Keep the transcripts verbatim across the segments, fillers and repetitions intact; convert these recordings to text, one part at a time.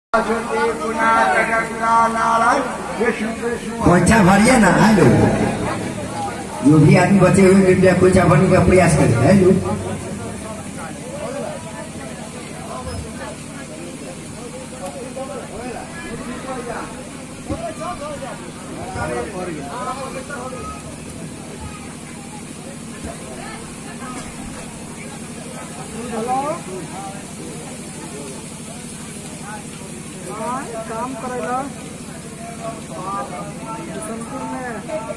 खोइछा भरिए ना हेलो, जो भी आदमी बचे हुए कृपया खोइछा भरने का प्रयास करें हेलो। काम करेगा बिशनपुर में।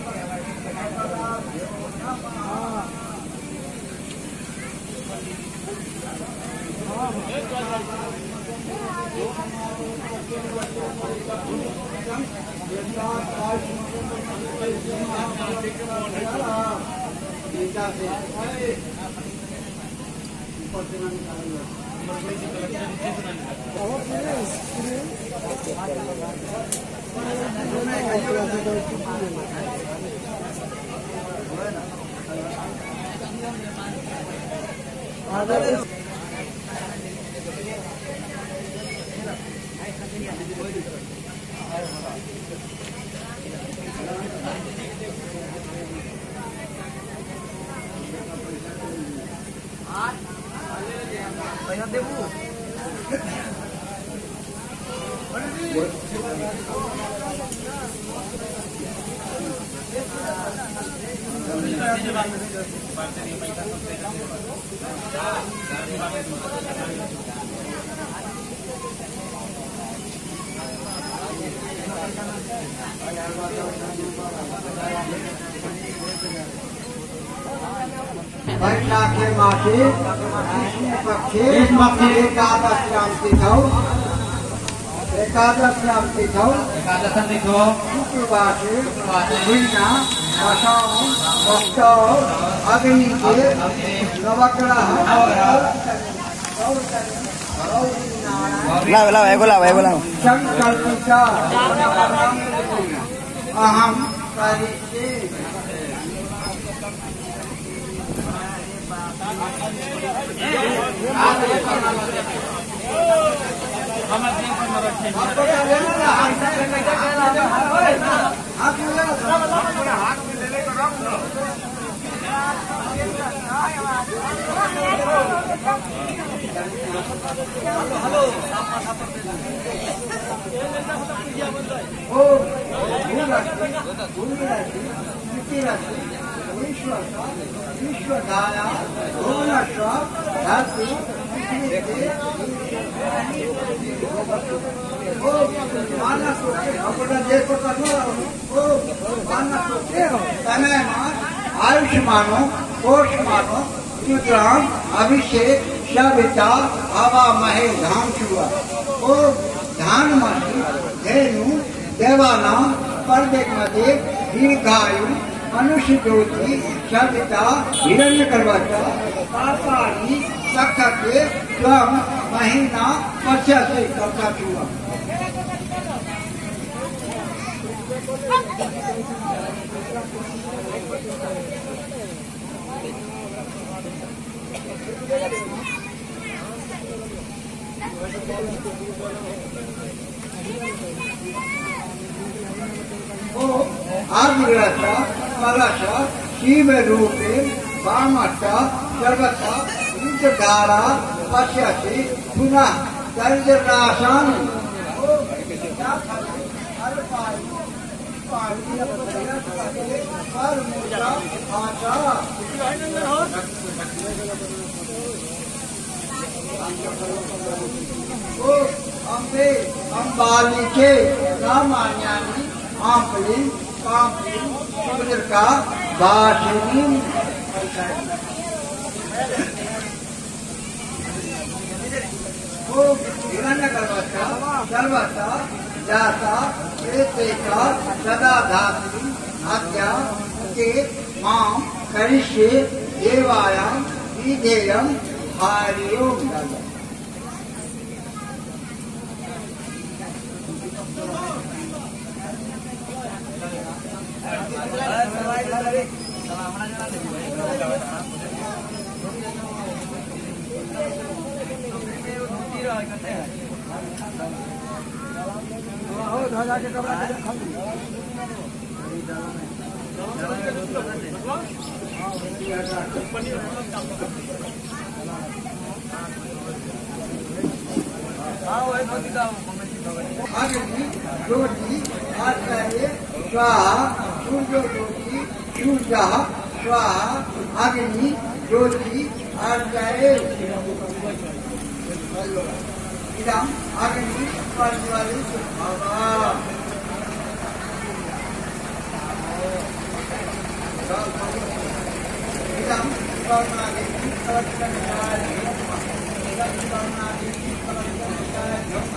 के मासे पक्षे एकादश्यां तिथौ एकादश्यां तिथौ एकादशं तिथौ शुक्रवासे विना असां भक्तौ अग्नि के नवग्रह लाओ लाओ एगो लाओ एगो लाओ संकल्पिता अहम करिष्ये विश्वधारा भुवनस्व धातु आयुष्मानो कोषमानो रुद्राम अभिषेक सविता हवा महे धाम शुआ ओ धान मसी धेनु देवानाम परदेवमते दीर्घायु मनुष्य ज्योति सविता हिरण्यगर्भा पापानी सखते स्वम महीना पश्यते कर्ता हुआ ओ आदिरस कलश शिव रूपे वामट सर्वथा रुद्रधारा पश्यति पुनः दरिद्रनाशान अम्बे अम्बालिके रामान्यानि आंपली कांपली सुभद्रका भाषिणी ओ हिरण्यगर्भा सर्वथा जाता एतेका सदा धात्री अद्या के मां करिष्ये देवायां विधेयं हरिओम ध्वजा के कपड़ा के देखा अग्नि ज्योति आचार्य स्वाहा सूर्य ज्योति सूर्य स्वाहा अग्नि ज्योति आचार्य इदम अग्नि प्रज्वलित इदम कर्णादि कलशनाय इदम कर्णादि कलशनाय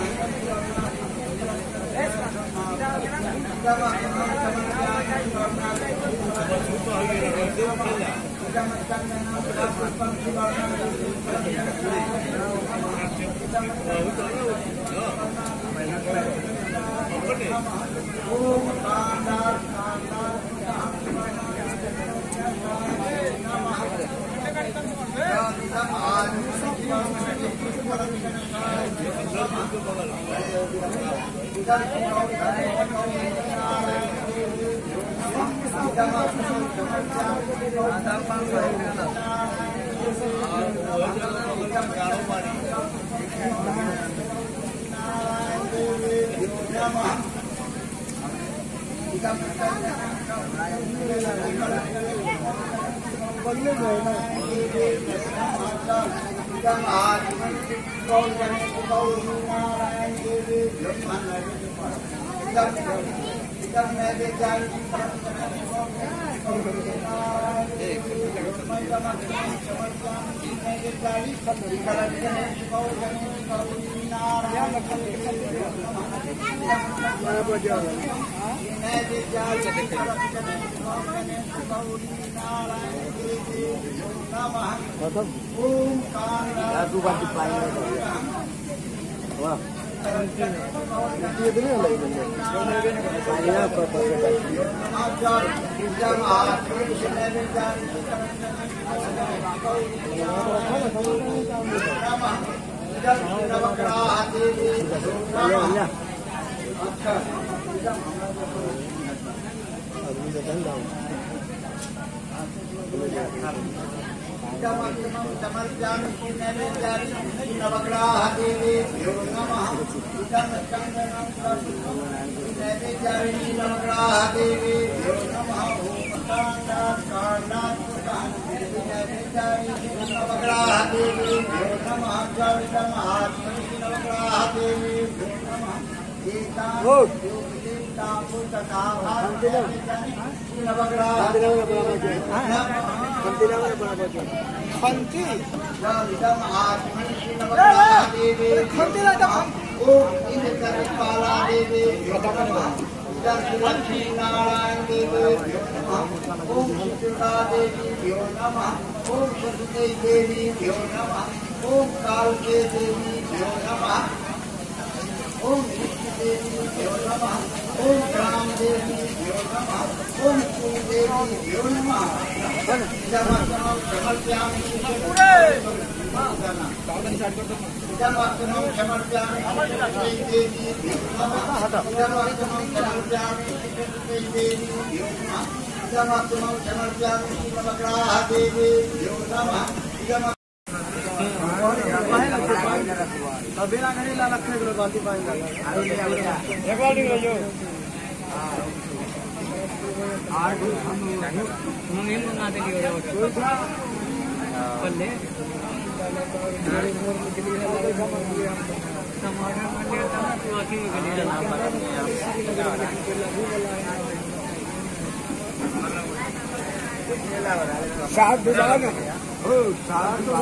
सात बुझा ना हो सात तो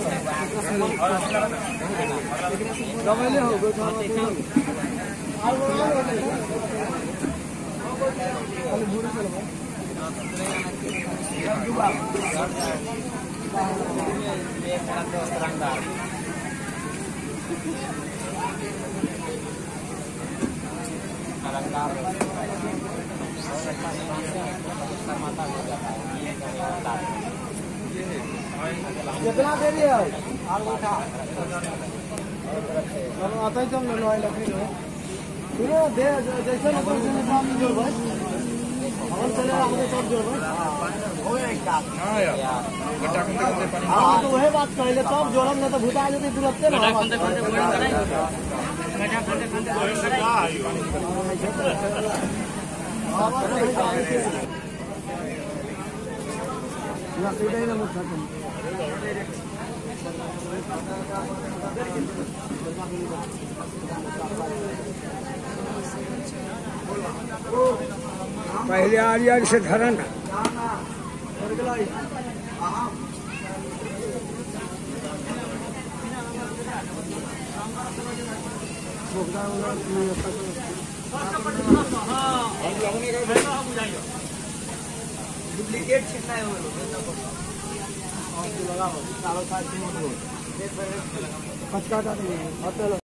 दमले हो गो कितना देरी है आता ही तो हम लखनऊ सुनो दे जैसे ना कोई से काम जोड़ भाई हम चले आगे सब जोड़ भाई हो एक काम हां यार गड्ढा खंडे खंडे पानी हां तो वही बात कहले सब जोड़म ना तो भूता जते तुरंत ना गड्ढा खंडे खंडे बोल कराई गड्ढा खंडे खंडे बोल कराई या सीधे ना मुझ सकते पहले आरिया से धरन डुप्लीकेट छिड़ना है वो लगा हो चारों साइड से कचका का